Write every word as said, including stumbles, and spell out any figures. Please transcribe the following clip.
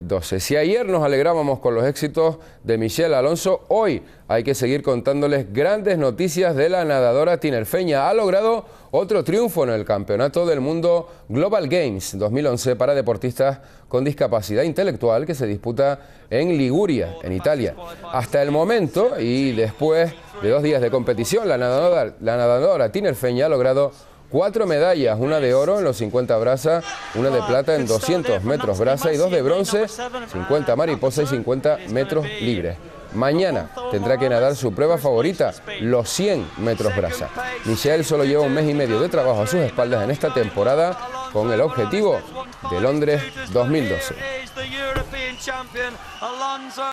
doce. Si ayer nos alegrábamos con los éxitos de Michelle Alonso, hoy hay que seguir contándoles grandes noticias de la nadadora tinerfeña. Ha logrado otro triunfo en el Campeonato del Mundo Global Games dos mil once para deportistas con discapacidad intelectual que se disputa en Liguria, en Italia. Hasta el momento, y después de dos días de competición, la nadadora, la nadadora tinerfeña ha logrado cuatro medallas, una de oro en los cincuenta braza, una de plata en doscientos metros braza y dos de bronce, cincuenta mariposa y cincuenta metros libres. Mañana tendrá que nadar su prueba favorita, los cien metros braza. Michelle solo lleva un mes y medio de trabajo a sus espaldas en esta temporada con el objetivo de Londres dos mil doce.